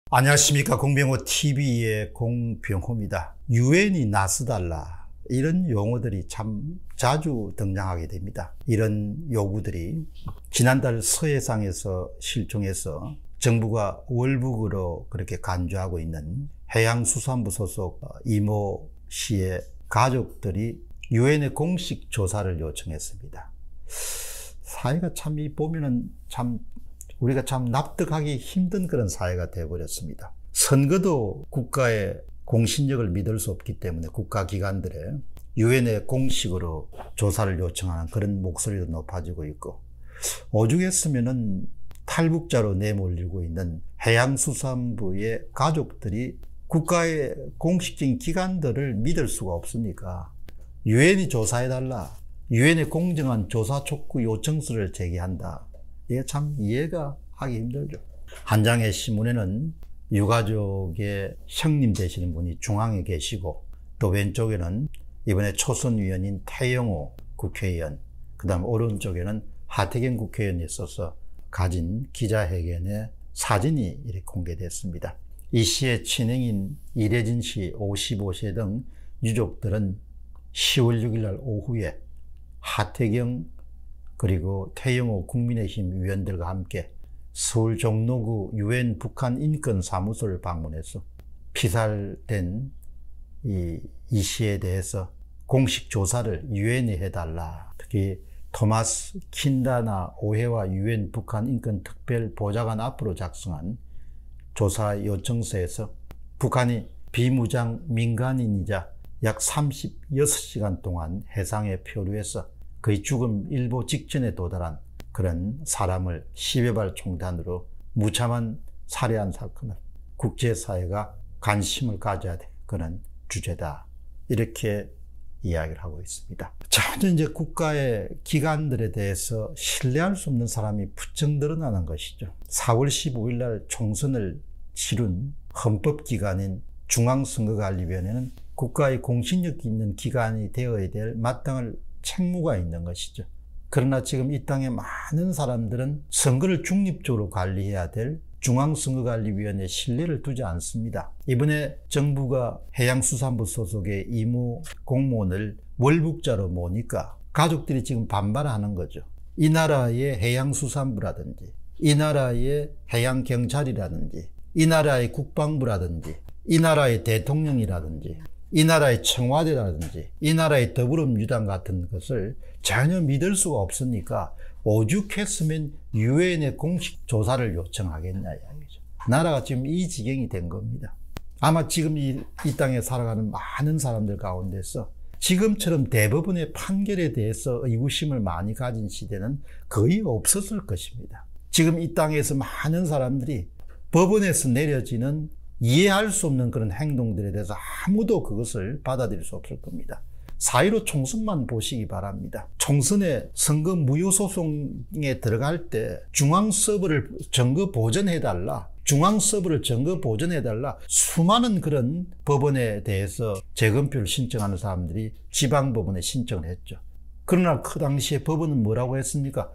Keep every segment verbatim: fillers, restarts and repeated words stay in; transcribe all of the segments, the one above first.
안녕하십니까. 공병호티비의 공병호입니다. 유엔이 나서달라, 이런 용어들이 참 자주 등장하게 됩니다. 이런 요구들이 지난달 서해상에서 실종해서 정부가 월북으로 그렇게 간주하고 있는 해양수산부 소속 이모 씨의 가족들이 유엔에 공식 조사를 요청했습니다. 사회가 참 이 보면은 참 우리가 참 납득하기 힘든 그런 사회가 되어버렸습니다. 선거도 국가의 공신력을 믿을 수 없기 때문에 국가기관들의 유엔에 공식으로 조사를 요청하는 그런 목소리도 높아지고 있고, 오죽했으면은 탈북자로 내몰리고 있는 해양수산부의 가족들이 국가의 공식적인 기관들을 믿을 수가 없으니까 유엔이 조사해달라, 유엔의 공정한 조사 촉구 요청서를 제기한다. 이게 참 이해가 하기 힘들죠. 한 장의 신문에는 유가족의 형님 되시는 분이 중앙에 계시고, 또 왼쪽에는 이번에 초선 위원인 태영호 국회의원, 그 다음 오른쪽에는 하태경 국회의원이 있어서 가진 기자회견의 사진이 이렇게 공개됐습니다. 이 씨의 친형인 이래진 씨 오십오 세 등 유족들은 시월 육일 날 오후에 하태경 그리고 태영호 국민의힘 위원들과 함께 서울 종로구 유엔 북한 인권사무소를 방문해서 피살된 이, 이 씨에 대해서 공식 조사를 유엔이 해달라. 특히 토마스 킨다나 오해와 유엔 북한 인권 특별 보좌관 앞으로 작성한 조사 요청서에서 북한이 비무장 민간인이자 약 삼십육 시간 동안 해상에 표류해서 거의 죽음 일보 직전에 도달한 그런 사람을 십여 발 총탄으로 무참한 살해한 사건은 국제사회가 관심을 가져야 될 그런 주제다, 이렇게 이야기를 하고 있습니다. 자, 이제 국가의 기관들에 대해서 신뢰할 수 없는 사람이 부쩍 늘어나는 것이죠. 사월 십오일 날 총선을 치룬 헌법기관인 중앙선거관리위원회는 국가의 공신력 있는 기관이 되어야 될 마땅한 책무가 있는 것이죠. 그러나 지금 이 땅에 많은 사람들은 선거를 중립적으로 관리해야 될 중앙선거관리위원회에 신뢰를 두지 않습니다. 이번에 정부가 해양수산부 소속의 이모 공무원을 월북자로 모으니까 가족들이 지금 반발하는 거죠. 이 나라의 해양수산부라든지, 이 나라의 해양경찰이라든지, 이 나라의 국방부라든지, 이 나라의 대통령이라든지, 이 나라의 청와대라든지, 이 나라의 더불어민주당 같은 것을 전혀 믿을 수가 없으니까 오죽했으면 유엔의 공식 조사를 요청하겠냐 이야기죠. 나라가 지금 이 지경이 된 겁니다. 아마 지금 이, 이 땅에 살아가는 많은 사람들 가운데서 지금처럼 대법원의 판결에 대해서 의구심을 많이 가진 시대는 거의 없었을 것입니다. 지금 이 땅에서 많은 사람들이 법원에서 내려지는 이해할 수 없는 그런 행동들에 대해서 아무도 그것을 받아들일 수 없을 겁니다. 사일오 총선만 보시기 바랍니다. 총선에 선거 무효소송에 들어갈 때 중앙 서버를 점거 보전해달라, 중앙 서버를 점거 보전해달라, 수많은 그런 법원에 대해서 재검표를 신청하는 사람들이 지방법원에 신청을 했죠. 그러나 그 당시에 법원은 뭐라고 했습니까?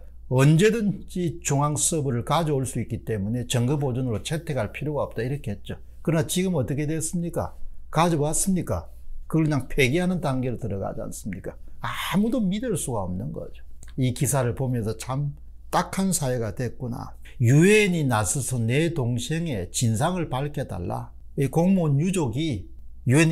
언제든지 중앙 서버를 가져올 수 있기 때문에 점거 보전으로 채택할 필요가 없다, 이렇게 했죠. 그러나 지금 어떻게 됐습니까? 가져왔습니까? 그걸 그냥 폐기하는 단계로 들어가지 않습니까? 아무도 믿을 수가 없는 거죠. 이 기사를 보면서 참 딱한 사회가 됐구나. 유엔이 나서서 내 동생의 진상을 밝혀달라. 이 공무원 유족이 유엔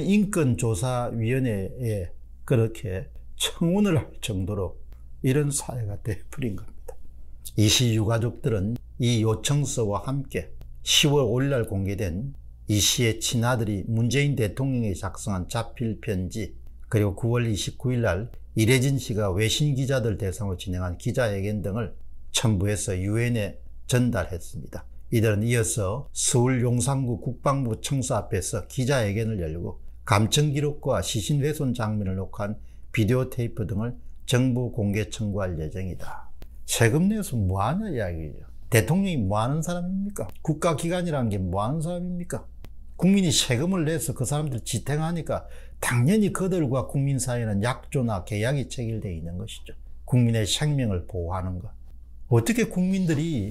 인권조사위원회에 그렇게 청원을 할 정도로 이런 사회가 되어버린 겁니다. 이 씨 유가족들은 이 요청서와 함께 시월 오일 날 공개된 이 씨의 친아들이 문재인 대통령이 작성한 자필 편지, 그리고 구월 이십구일 날 이래진 씨가 외신 기자들 대상으로 진행한 기자회견 등을 첨부해서 유엔에 전달했습니다. 이들은 이어서 서울 용산구 국방부 청사 앞에서 기자회견을 열고 감청 기록과 시신 훼손 장면을 녹화한 비디오 테이프 등을 정부 공개 청구할 예정이다. 세금 내서 뭐하냐 이야기죠. 대통령이 뭐하는 사람입니까? 국가기관이라는 게 뭐하는 사람입니까? 국민이 세금을 내서 그 사람들 지탱하니까 당연히 그들과 국민 사이에는 약조나 계약이 체결되어 있는 것이죠. 국민의 생명을 보호하는 것. 어떻게 국민들이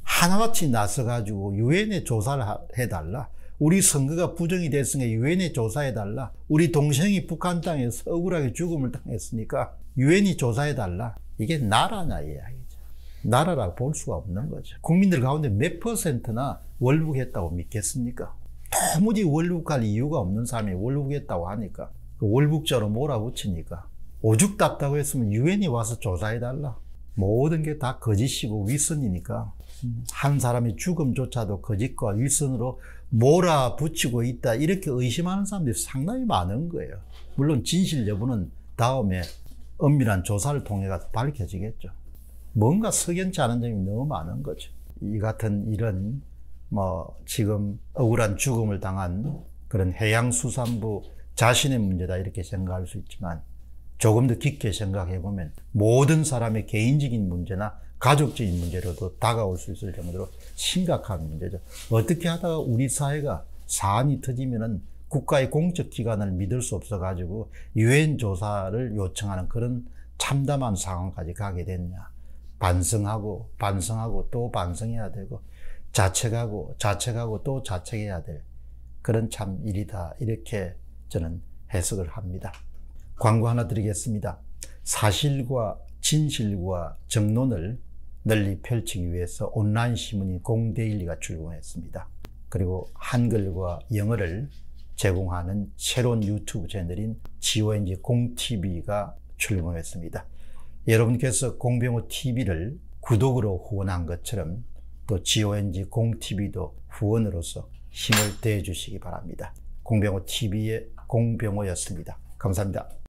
하나같이 나서가지고 유엔에 조사를 해달라. 우리 선거가 부정이 됐으니까 유엔에 조사해달라. 우리 동생이 북한 땅에서 억울하게 죽음을 당했으니까 유엔이 조사해달라. 이게 나라냐 이야기죠. 나라라고 볼 수가 없는 거죠. 국민들 가운데 몇 퍼센트나 월북했다고 믿겠습니까? 도무지 월북할 이유가 없는 사람이 월북했다고 하니까 그 월북자로 몰아붙이니까 오죽답다고 했으면 유엔이 와서 조사해달라. 모든 게 다 거짓이고 위선이니까 한 사람의 죽음조차도 거짓과 위선으로 몰아붙이고 있다 이렇게 의심하는 사람들이 상당히 많은 거예요. 물론 진실 여부는 다음에 엄밀한 조사를 통해 가서 밝혀지겠죠. 뭔가 석연치 않은 점이 너무 많은 거죠. 이 같은 일은 뭐 지금 억울한 죽음을 당한 그런 해양수산부 자신의 문제다 이렇게 생각할 수 있지만 조금 더 깊게 생각해 보면 모든 사람의 개인적인 문제나 가족적인 문제로도 다가올 수 있을 정도로 심각한 문제죠. 어떻게 하다가 우리 사회가 사안이 터지면은 국가의 공적 기관을 믿을 수 없어 가지고 유엔 조사를 요청하는 그런 참담한 상황까지 가게 됐냐. 반성하고 반성하고 또 반성해야 되고 자책하고 자책하고 또 자책해야 될 그런 참 일이다 이렇게 저는 해석을 합니다. 광고 하나 드리겠습니다. 사실과 진실과 정론을 널리 펼치기 위해서 온라인 신문인 공데일리가 출범했습니다. 그리고 한글과 영어를 제공하는 새로운 유튜브 채널인 지오엔지 공티비가 출범했습니다. 여러분께서 공병호티비를 구독으로 후원한 것처럼 또 지오엔지 공티비도 후원으로서 힘을 대해 주시기 바랍니다. 공병호티비의 공병호였습니다. 감사합니다.